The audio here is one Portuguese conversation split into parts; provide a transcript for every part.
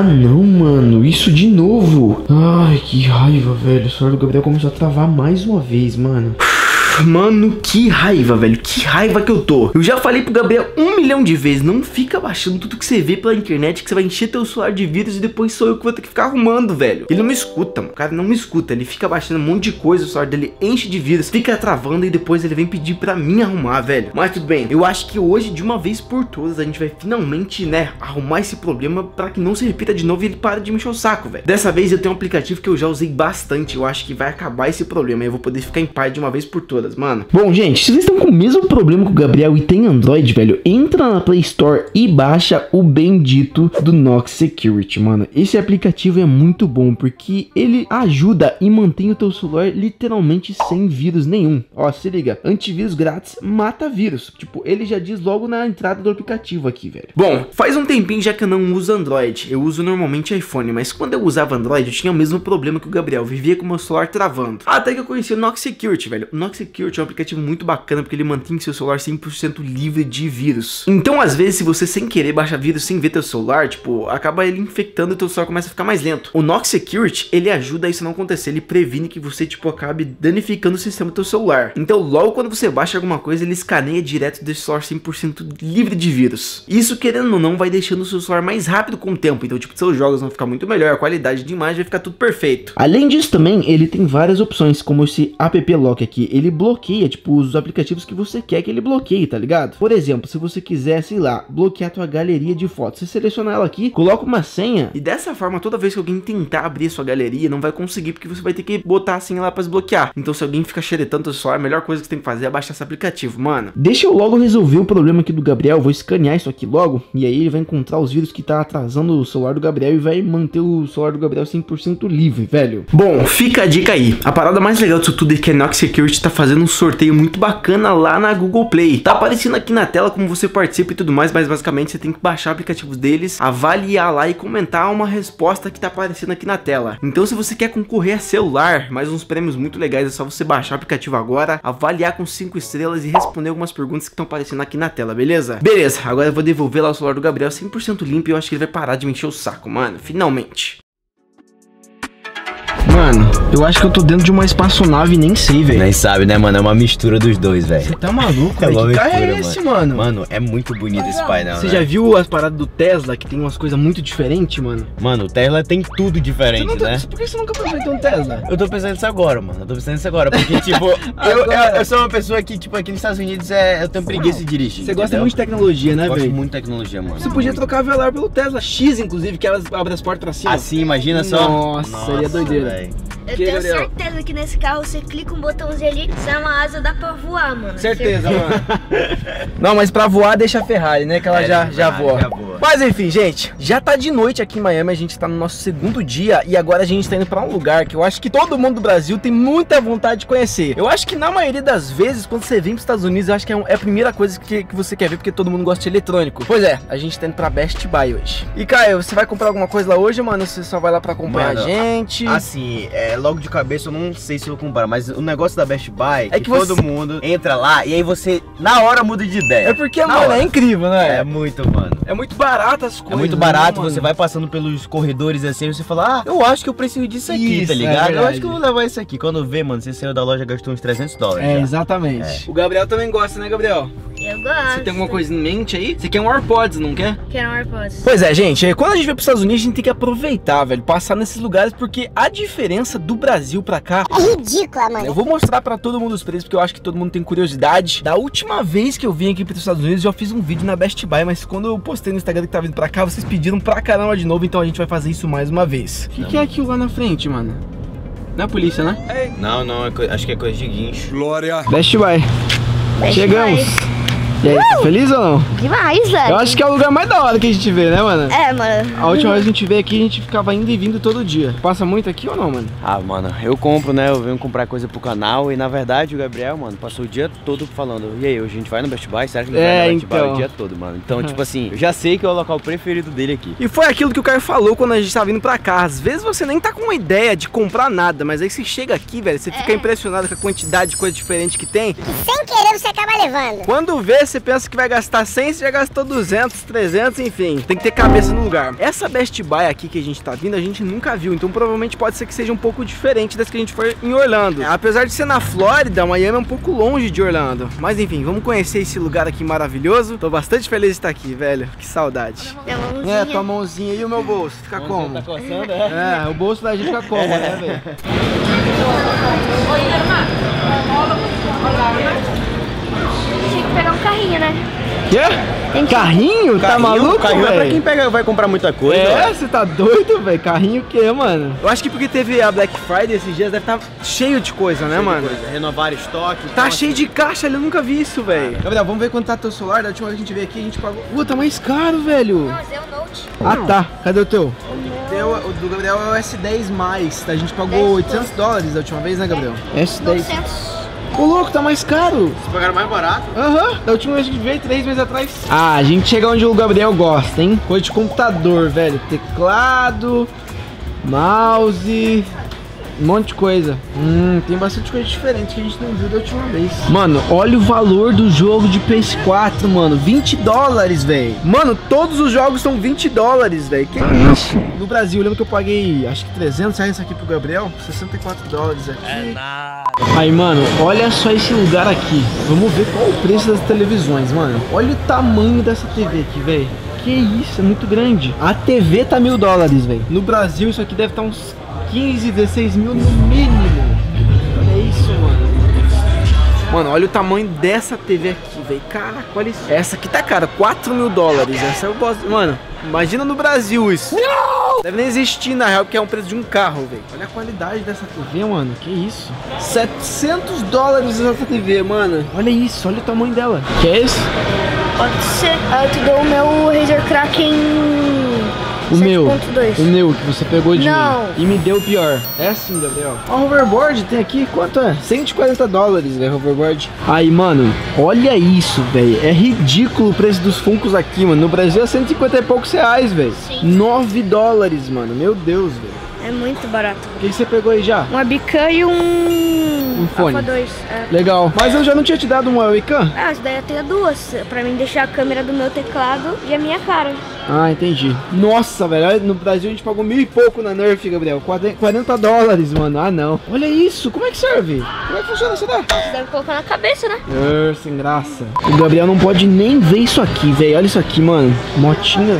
Ah, não, mano. Isso de novo. Ai, que raiva, velho. O celular do Gabriel começou a travar mais uma vez, mano. Mano, que raiva, velho. Que raiva que eu tô. Eu já falei pro Gabriel 1 milhão de vezes: não fica baixando tudo que você vê pela internet, que você vai encher teu celular de vírus e depois sou eu que vou ter que ficar arrumando, velho. Ele não me escuta, mano. O cara não me escuta. Ele fica baixando um monte de coisa, o celular dele enche de vírus, fica travando e depois ele vem pedir pra mim arrumar, velho. Mas tudo bem. Eu acho que hoje, de uma vez por todas, a gente vai finalmente, né, arrumar esse problema pra que não se repita de novo e ele pare de me encher o saco, velho. Dessa vez eu tenho um aplicativo que eu já usei bastante. Eu acho que vai acabar esse problema e eu vou poder ficar em paz de uma vez por todas, mano. Bom, gente, se vocês estão com o mesmo problema que o Gabriel e tem Android, velho, entra na Play Store e baixa o bendito do Nox Security, mano. Esse aplicativo é muito bom porque ele ajuda e mantém o teu celular literalmente sem vírus nenhum. Ó, se liga, antivírus grátis mata vírus. Tipo, ele já diz logo na entrada do aplicativo aqui, velho. Bom, faz um tempinho já que eu não uso Android. Eu uso normalmente iPhone, mas quando eu usava Android eu tinha o mesmo problema que o Gabriel, vivia com o meu celular travando. Até que eu conheci o Nox Security, velho. O Nox Security é um aplicativo muito bacana porque ele mantém seu celular 100% livre de vírus. Então, às vezes, se você sem querer baixa vírus sem ver teu celular, tipo, acaba ele infectando e teu celular começa a ficar mais lento. O Nox Security, ele ajuda a isso não acontecer. Ele previne que você, tipo, acabe danificando o sistema do teu celular. Então, logo quando você baixa alguma coisa, ele escaneia direto desse celular 100% livre de vírus. Isso, querendo ou não, vai deixando o seu celular mais rápido com o tempo. Então, tipo, seus jogos vão ficar muito melhor, a qualidade de imagem vai ficar tudo perfeito. Além disso também, ele tem várias opções, como esse App Lock aqui. Ele bloqueia, tipo, os aplicativos que você quer que ele bloqueie, tá ligado? Por exemplo, se você quiser, sei lá, bloquear a tua galeria de fotos, você seleciona ela aqui, coloca uma senha e dessa forma, toda vez que alguém tentar abrir a sua galeria, não vai conseguir porque você vai ter que botar a senha lá pra desbloquear. Então, se alguém fica xeretando o celular, a melhor coisa que você tem que fazer é baixar esse aplicativo, mano. Deixa eu logo resolver o problema aqui do Gabriel, vou escanear isso aqui logo e aí ele vai encontrar os vírus que tá atrasando o celular do Gabriel e vai manter o celular do Gabriel 100% livre, velho. Bom, fica a dica aí. A parada mais legal disso tudo é que a Nox Security tá fazendo um sorteio muito bacana lá na Google Play. Tá aparecendo aqui na tela como você participa e tudo mais, mas basicamente você tem que baixar aplicativos deles, avaliar lá e comentar uma resposta que tá aparecendo aqui na tela. Então, se você quer concorrer a celular, mais uns prêmios muito legais, é só você baixar o aplicativo agora, avaliar com 5 estrelas e responder algumas perguntas que estão aparecendo aqui na tela, beleza? Beleza, agora eu vou devolver lá o celular do Gabriel 100% limpo e eu acho que ele vai parar de me encher o saco, mano, finalmente. Mano, eu acho que eu tô dentro de uma espaçonave e nem sei, velho. Nem sabe, né, mano? É uma mistura dos dois, velho. Você tá maluco, velho? Que carro é esse, mano? Mano, é muito bonito esse painel, Você já viu as paradas do Tesla, que tem umas coisas muito diferentes, mano? Mano, o Tesla tem tudo diferente, né? Por que você nunca aproveitou um Tesla? Eu tô pensando nisso agora, mano. Eu tô pensando nisso agora, porque, tipo, eu sou uma pessoa que, tipo, aqui nos Estados Unidos eu tenho preguiça de dirigir. Você gosta muito de tecnologia, né, velho? Gosto muito de tecnologia, mano. Você podia trocar a velar pelo Tesla X, inclusive, que elas abrem as portas pra cima. Assim, imagina só. Nossa, seria doideira. Véio. Eu tenho certeza que nesse carro você clica um botãozinho ali, sai uma asa, dá pra voar, mano. Certeza, mano. Não, mas pra voar deixa a Ferrari, né? Que ela já voa. Mas enfim, gente, já tá de noite aqui em Miami, a gente tá no nosso segundo dia e agora a gente tá indo pra um lugar que eu acho que todo mundo do Brasil tem muita vontade de conhecer. Eu acho que na maioria das vezes, quando você vem pros Estados Unidos, eu acho que é a primeira coisa que você quer ver, porque todo mundo gosta de eletrônico. Pois é, a gente tá indo pra Best Buy hoje. E Caio, você vai comprar alguma coisa lá hoje, mano? Você só vai lá pra acompanhar a gente? Assim, logo de cabeça eu não sei se eu vou comprar, mas o negócio da Best Buy é que todo mundo entra lá e aí você na hora muda de ideia. É porque, mano, é incrível, né? É muito, mano. É muito barato as coisas. É muito barato, né, você vai passando pelos corredores assim e você fala, eu acho que eu preciso disso aqui, tá ligado? Eu acho que eu vou levar isso aqui. Quando vê, mano, você saiu da loja e gastou uns $300. É, exatamente. O Gabriel também gosta, né, Gabriel? Eu gosto. Você tem alguma coisa em mente aí? Você quer um AirPods, não quer? Quero um AirPods. Pois é, gente, quando a gente vai pros Estados Unidos, a gente tem que aproveitar, velho, passar nesses lugares, porque a diferença do Brasil pra cá é ridícula, mano. Eu vou mostrar pra todo mundo os preços, porque eu acho que todo mundo tem curiosidade. Da última vez que eu vim aqui pros Estados Unidos, eu fiz um vídeo na Best Buy, mas quando eu postei no Instagram que tava vindo pra cá, vocês pediram pra caramba de novo, então a gente vai fazer isso mais uma vez. O que é aquilo lá na frente, mano? Não é a polícia, né? Não, acho que é coisa de guincho. Glória. Best Buy. Chegamos. E aí, tá feliz ou não? Demais, velho. Eu acho que é o lugar mais da hora que a gente vê, né, mano? É, mano. A última vez que a gente veio aqui, a gente ficava indo e vindo todo dia. Passa muito aqui ou não, mano? Ah, mano, eu compro, né? Eu venho comprar coisa pro canal e, na verdade, o Gabriel, mano, passou o dia todo falando, e aí, hoje a gente vai no Best Buy? Será que ele vai no Best Buy o dia todo, mano? Então, tipo assim, eu já sei que é o local preferido dele aqui. E foi aquilo que o Caio falou quando a gente tava vindo pra cá. Às vezes você nem tá com uma ideia de comprar nada, mas aí você chega aqui, velho, você fica impressionado com a quantidade de coisa diferente que tem. E sem querer você acaba levando. Quando vê, você pensa que vai gastar 100, você já gastou 200, 300, enfim. Tem que ter cabeça no lugar. Essa Best Buy aqui que a gente tá vindo, a gente nunca viu. Então provavelmente pode ser que seja um pouco diferente das que a gente foi em Orlando. Apesar de ser na Flórida, Miami é um pouco longe de Orlando. Mas enfim, vamos conhecer esse lugar aqui maravilhoso. Tô bastante feliz de estar aqui, velho. Que saudade. É, tua mãozinha e o meu bolso. Fica como? Tá coçando, é? É, o bolso da gente fica como, né, velho? Tinha que pegar um carrinho, né? Quê? Carrinho? Tá maluco, carrinho é pra quem pega, vai comprar muita coisa. É, você tá doido, velho? Carrinho o quê, mano? Eu acho que porque teve a Black Friday esses dias, deve estar cheio de coisa, né, mano? Renovar estoque. Tá cheio de caixa ali, eu nunca vi isso, velho. Gabriel, vamos ver quanto tá teu celular. Da última vez que a gente veio aqui, a gente pagou... Tá mais caro, velho. Não, mas é o Note. Ah, tá. Cadê o teu? O do Gabriel é o S10+. A gente pagou 800 dólares da última vez, né, Gabriel? S10. 900. Ô, louco, tá mais caro. Vocês pagaram mais barato? Aham, da última vez que a gente veio, 3 meses atrás. Ah, a gente chega onde o Gabriel gosta, hein? Coisa de computador, velho. Teclado, mouse, um monte de coisa. Tem bastante coisa diferente que a gente não viu da última vez. Mano, olha o valor do jogo de PS4, mano. 20 dólares, velho. Mano, todos os jogos são 20 dólares, velho. Que isso? No Brasil, eu lembro que eu paguei, acho que 300 reais aqui pro Gabriel. 64 dólares aqui. É nada. Aí, mano, olha só esse lugar aqui. Vamos ver qual o preço das televisões, mano. Olha o tamanho dessa TV aqui, velho. Que isso, é muito grande. A TV tá 1000 dólares, velho. No Brasil, isso aqui deve estar uns 15, 16 mil no mínimo. Olha isso, mano. Mano, olha o tamanho dessa TV aqui, velho. Caraca, olha isso. Essa aqui tá cara, 4 mil dólares. Essa eu gosto. Mano, imagina no Brasil isso. Não! Deve nem existir, na real, porque é um preço de um carro, velho. Olha a qualidade dessa TV, mano. Que isso? 700 dólares essa TV, mano. Olha isso, olha o tamanho dela. Que é esse? Pode ser. Eu te dou o meu Razer Kraken O 7.2. O meu que você pegou de Não. mim e me deu o pior. É assim, Gabriel. Ó, o hoverboard tem aqui, quanto é? 140 dólares, velho, hoverboard. Aí, mano, olha isso, velho. É ridículo o preço dos Funkos aqui, mano. No Brasil é 150 e poucos reais, velho. 9 dólares, mano. Meu Deus, velho. É muito barato. O que você pegou aí já? Um webcam e um fone. Alpha 2. É. Legal. Mas eu já não tinha te dado uma webcam? Ah, isso daí eu tenho duas. Pra mim deixar a câmera do meu teclado e a minha cara. Ah, entendi. Nossa, velho. No Brasil a gente pagou 1000 e pouco na Nerf, Gabriel. 40 dólares, mano. Ah, não. Olha isso. Como é que serve? Como é que funciona isso daí? Você deve colocar na cabeça, né? Sem graça. O Gabriel não pode nem ver isso aqui, velho. Olha isso aqui, mano. Motinha.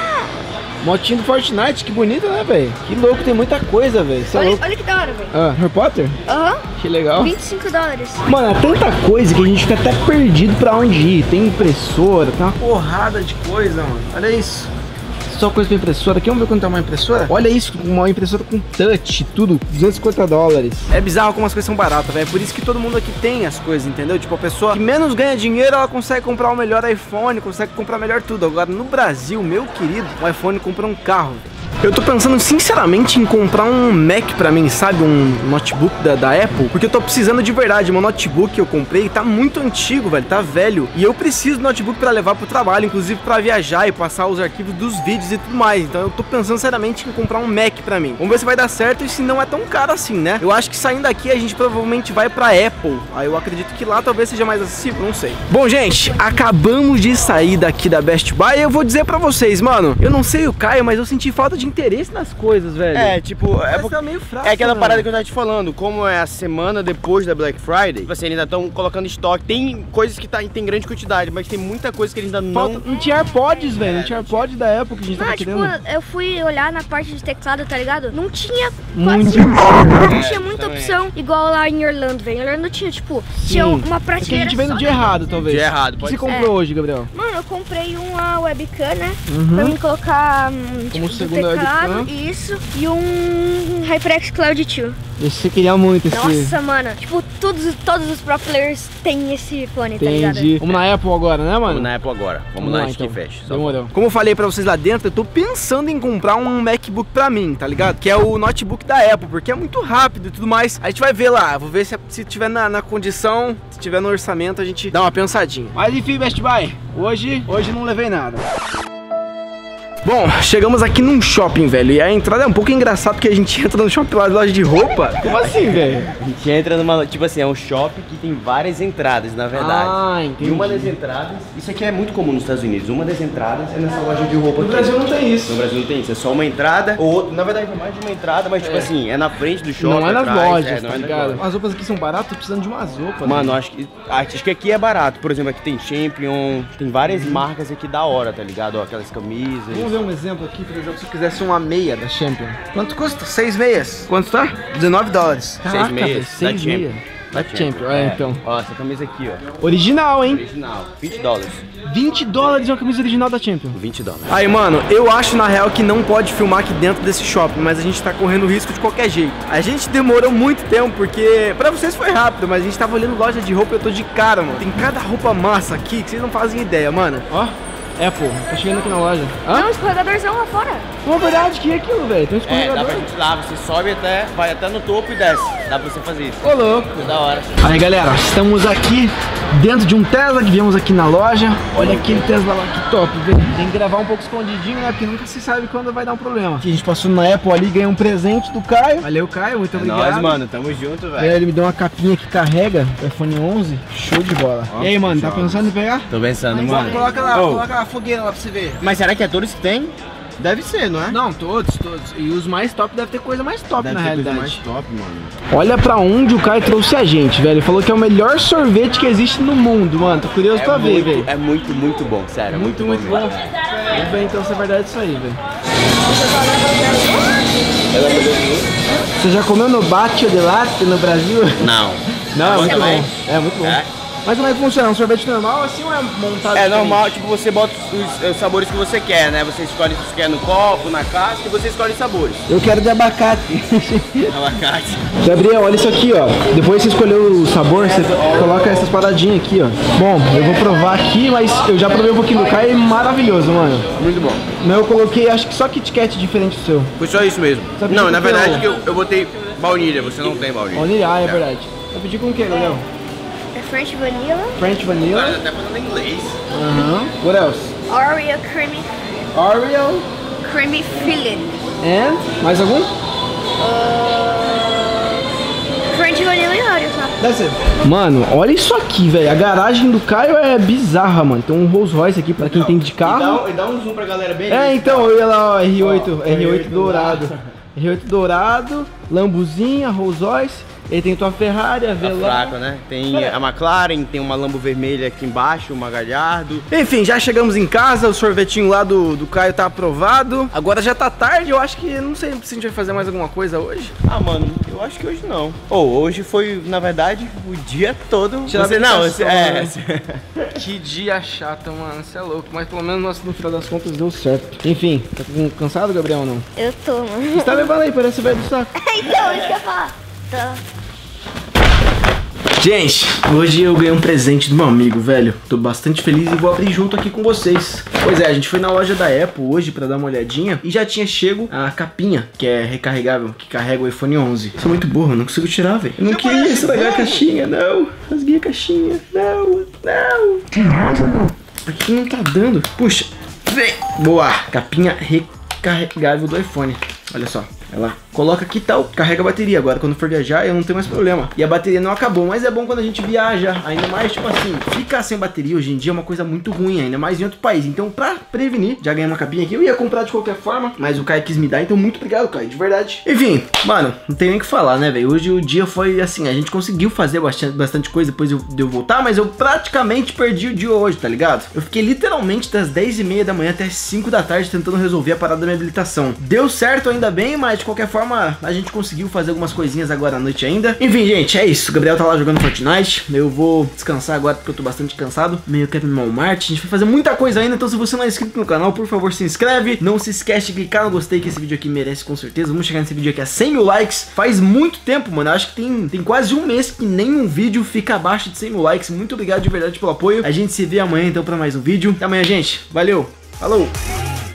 Motinha do Fortnite, que bonita, né, velho? Que louco, tem muita coisa, velho. Olha que da hora, velho. Ah, Harry Potter? Aham. Que legal. 25 dólares. Mano, é tanta coisa que a gente fica até perdido pra onde ir. Tem impressora, tem uma porrada de coisa, mano. Olha isso. Só coisa pra impressora. Aqui, vamos ver quanto é uma impressora? Olha isso, uma impressora com touch, tudo, 250 dólares. É bizarro como as coisas são baratas, velho. Por isso que todo mundo aqui tem as coisas, entendeu? Tipo, a pessoa que menos ganha dinheiro, ela consegue comprar o melhor iPhone, consegue comprar melhor tudo. Agora, no Brasil, meu querido, o iPhone compra um carro. Eu tô pensando sinceramente em comprar um Mac pra mim, sabe? Um notebook da Apple. Porque eu tô precisando de verdade. Meu notebook que eu comprei tá muito antigo, velho. Tá velho. E eu preciso do notebook pra levar pro trabalho, inclusive pra viajar e passar os arquivos dos vídeos e tudo mais. Então eu tô pensando seriamente em comprar um Mac pra mim. Vamos ver se vai dar certo e se não é tão caro assim, né? Eu acho que saindo daqui a gente provavelmente vai pra Apple. Aí eu acredito que lá talvez seja mais acessível, não sei. Bom, gente, acabamos de sair daqui da Best Buy e eu vou dizer pra vocês, mano, eu não sei o Caio, mas eu senti falta de interesse nas coisas, velho. É, tipo, tá meio fraco, é aquela mano. parada que eu tava te falando, como é a semana depois da Black Friday, você ainda estão colocando estoque. Tem coisas que tem grande quantidade, mas tem muita coisa que ainda não... Não tinha AirPods, velho. Não tinha AirPods da época que a gente tava Tipo, querendo. eu fui olhar na parte de teclado, tá ligado? Não tinha Muito. não tinha muita também. opção igual lá em Orlando, velho. Em Orlando tinha, tipo, tinha uma É que a prateleira gente veio no só. dia errado, talvez. Dia errado, O que pode você ser. comprou hoje, Gabriel? Mano, eu comprei uma webcam, né? Pra mim colocar tipo, do segunda teclado, webcam. isso, e um HyperX Cloud 2. Esse você queria muito, esse. Nossa, mano, tipo, todos os pro players têm esse fone, tá ligado? Entendi. Vamos na Apple agora, né, mano? Vamos na Apple agora. Vamos lá antes então. que feche. Só Demorou. vamos. Como eu falei pra vocês lá dentro, eu tô pensando em comprar um MacBook pra mim, tá ligado? Que é o notebook da Apple, porque é muito rápido e tudo mais. A gente vai ver lá, vou ver se tiver na condição, se tiver no orçamento, a gente dá uma pensadinha. Mas enfim, Best Buy, hoje não levei nada. Bom, chegamos aqui num shopping, velho. E a entrada é um pouco engraçado porque a gente entra no shopping lá de loja de roupa. Como assim, velho? A gente entra numa, tipo assim, é um shopping que tem várias entradas, na verdade. Ah, entendi. E uma das entradas, isso aqui é muito comum nos Estados Unidos, uma das entradas é nessa loja de roupa aqui. No Brasil não tem isso. No Brasil não tem isso, é só uma entrada, ou na verdade é mais de uma entrada, mas tipo assim, é na frente do shopping. Não é nas atrás, lojas, não tá é nas ligado? lojas. As roupas aqui são baratas, tô precisando de umas roupas. Mano, acho que aqui é barato. Por exemplo, aqui tem Champion, tem várias marcas aqui da hora, tá ligado? Ó, aquelas camisas. Vamos ver um exemplo aqui, por exemplo, se eu quisesse uma meia da Champion. Quanto custa? 6 meias. Quanto tá? $19. Caraca, 6 meias, 6 meias. Da Champion, então. Ó, essa camisa aqui, ó. Original, hein? Original, $20. $20 uma camisa original da Champion. $20. Aí, mano, eu acho na real que não pode filmar aqui dentro desse shopping, mas a gente tá correndo risco de qualquer jeito. A gente demorou muito tempo, porque pra vocês foi rápido, mas a gente tava olhando loja de roupa e eu tô de cara, mano. Tem cada roupa massa aqui que vocês não fazem ideia, mano. Ó. É, pô, tá chegando aqui na loja. Tem um escorregadorzão lá fora. Pô, verdade, que é aquilo, velho? Tem um escorregador. Dá pra gente lá, você sobe até, vai até no topo e desce. Dá pra você fazer isso. Ô, louco. Da hora. Aí, galera, estamos aqui dentro de um Tesla que viemos aqui na loja. Olha aquele Tesla lá, que top, velho. Tem que gravar um pouco escondidinho, né? Porque nunca se sabe quando vai dar um problema. Aqui a gente passou na Apple ali, ganhou um presente do Caio. Valeu, Caio, muito obrigado. Nós, mano, tamo junto, velho. Ele me deu uma capinha que carrega o iPhone 11. Show de bola. Ó, e aí, mano, tá pensando em pegar? Tô pensando, mano. Coloca lá, coloca a fogueira lá pra você ver. Mas será que é todos que tem? Deve ser, não é? Não, todos. E os mais top deve ter coisa mais top na realidade. mais top, mano. Olha pra onde o Caio trouxe a gente, velho. Ele falou que é o melhor sorvete que existe no mundo, mano. Tô curioso pra ver, velho. É muito, muito bom, sério. Muito bom. Vamos ver então se é verdade isso aí, velho. Você já comeu no Batio de Latte no Brasil? Não. Não, é muito também? bom. É muito bom. É? Mas como é que funciona? Um sorvete normal assim ou é montado É diferente? normal, tipo, você bota os sabores que você quer, né? Você escolhe se você quer no copo, na casca, e você escolhe os sabores. Eu quero de abacate. Abacate. Gabriel, olha isso aqui, ó. Depois você escolheu o sabor, você coloca essas paradinhas aqui, ó. Bom, eu vou provar aqui, mas eu já provei um pouquinho do Caio, é maravilhoso, mano. Muito bom. Mas eu coloquei, acho que só Kit Kat diferente do seu. Foi só isso mesmo. Sabe Não, que na eu verdade quero? que eu botei baunilha, você não tem baunilha. Olha, é verdade. Eu pedi com o que, Gabriel? É French Vanilla, French Vanilla. Cara, até falando inglês. What else? Oreo Oreo. Creamy Filling. And? Mais algum? French Vanilla e Oreo, tá? That's it. Mano, olha isso aqui, velho. A garagem do Caio é bizarra, mano. Tem um Rolls Royce aqui pra quem entende de carro. E dá um zoom pra galera bem. É, então, eu ia lá, ó, R8 dourado. R8 dourado, Lambuzinha, Rolls Royce. Ele tem tua Ferrari, a Tá Velar. fraco, né? Tem a McLaren, tem uma Lambo vermelha aqui embaixo, uma Gallardo. Enfim, já chegamos em casa, o sorvetinho lá do Caio tá aprovado. Agora já tá tarde, eu acho que, não sei se a gente vai fazer mais alguma coisa hoje. Ah, mano, eu acho que hoje não. Hoje foi, na verdade, o dia todo. Que dia chato, mano, você é louco. Mas pelo menos no final das contas deu certo. Enfim, tá cansado, Gabriel, ou não? Eu tô, mano. Você tá levando aí, parece velho do saco. Então, isso que eu ia falar. Tá. Gente, hoje eu ganhei um presente do meu amigo, velho. Tô bastante feliz e vou abrir junto aqui com vocês. Pois é, a gente foi na loja da Apple hoje pra dar uma olhadinha e já tinha chego a capinha, que é recarregável, que carrega o iPhone 11. Sou muito burro, não consigo tirar, velho. Eu não queria estragar a caixinha, não. Rasguei a caixinha. Não. Que raiva, não. Aqui não tá dando. Puxa, vem. Boa, capinha recarregável do iPhone. Olha só. Ela coloca aqui e tal, carrega a bateria. Agora quando for viajar eu não tenho mais problema. E a bateria não acabou, mas é bom quando a gente viaja. Ainda mais tipo assim, ficar sem bateria hoje em dia é uma coisa muito ruim, ainda mais em outro país. Então pra prevenir, já ganhei uma capinha aqui. Eu ia comprar de qualquer forma, mas o Caio quis me dar. Então muito obrigado, Caio, de verdade. Enfim, mano, não tem nem o que falar, né, velho. Hoje o dia foi assim, a gente conseguiu fazer bastante coisa depois de eu voltar, mas eu praticamente perdi o dia hoje, tá ligado? Eu fiquei literalmente das 10h30 da manhã até as 5 da tarde tentando resolver a parada da minha habilitação. Deu certo ainda bem, mas de qualquer forma a gente conseguiu fazer algumas coisinhas agora à noite ainda. Enfim, gente, é isso. O Gabriel tá lá jogando Fortnite. Eu vou descansar agora porque eu tô bastante cansado. Meio que no Walmart. A gente vai fazer muita coisa ainda. Então se você não é inscrito no canal, por favor, se inscreve. Não se esquece de clicar no gostei, que esse vídeo aqui merece com certeza. Vamos chegar nesse vídeo aqui a 100 mil likes. Faz muito tempo, mano. Eu acho que tem quase um mês que nenhum vídeo fica abaixo de 100 mil likes. Muito obrigado de verdade pelo apoio. A gente se vê amanhã então pra mais um vídeo. Até amanhã, gente. Valeu. Falou.